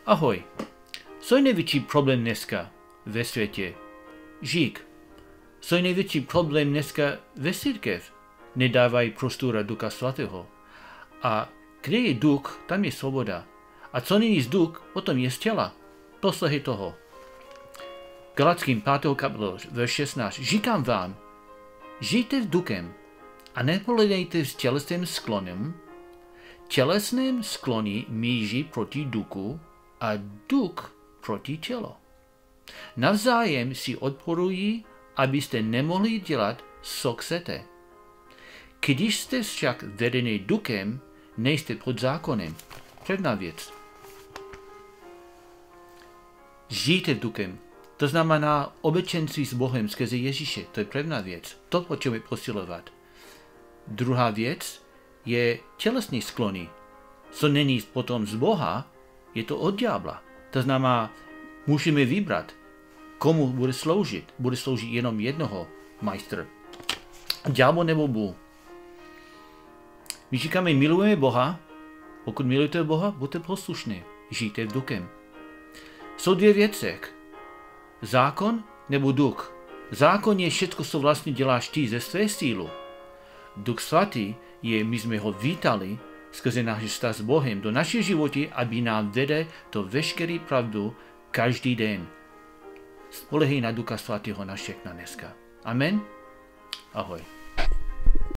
Ahoj. Co je největší problém dneska ve světě? Žík. Co je největší problém dneska ve církev? Nedávají prostora Ducha Svatého. A kde je duch, tam je svoboda. A co není z duch, potom je z těla. Poslechy toho. Galackým 5. kapitolu, verš 16. Říkám vám, žijte v duchem a nepoledejte s tělesným sklonem. Tělesným sklony míří proti duchu a duch proti tělo. Navzájem si odporují, abyste nemohli dělat, co chcete. Když jste však vedeni duchem, nejste pod zákonem. První věc. Žijte v duchem. To znamená obecenství s Bohem skrze Ježíše. To je první věc. To potřebujeme posilovat. Druhá věc je tělesné sklony. Co není potom z Boha, je to od ďábla. To znamená, musíme vybrat, komu bude sloužit. Bude sloužit jenom jednoho majstra. Ďábel nebo Bůh. My říkáme, milujeme Boha. Pokud milujete Boha, buďte poslušní. Žijte v duchem. Jsou dvě věci. Zákon nebo duch. Zákon je všechno, co vlastně děláš ty ze své sílu. Duch Svatý je, my jsme ho vítali skrze náš vztah s Bohem do našeho života, aby nám vede to veškerý pravdu každý den. Spolehej na Ducha Svatého na všechno dneska. Amen. Ahoj.